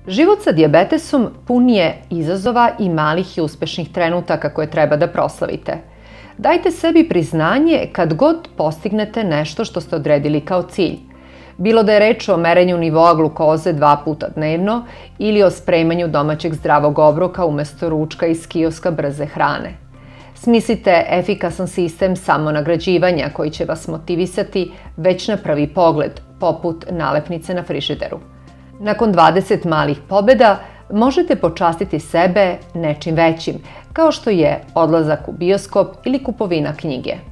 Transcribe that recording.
Život sa dijabetesom pun je izazova i malih i uspešnih trenutaka koje treba da proslavite. Dajte sebi priznanje kad god postignete nešto što ste odredili kao cilj. Bilo da je reč o merenju nivoa glukoze 2 puta dnevno ili o spremanju domaćeg zdravog obroka umesto ručka iz kioska brze hrane. Smislite efikasan sistem samonagrađivanja koji će vas motivisati već na prvi pogled, poput nalepnice na frižideru. Nakon 20 malih pobeda možete počastiti sebe nečim većim, kao što je odlazak u bioskop ili kupovina knjige.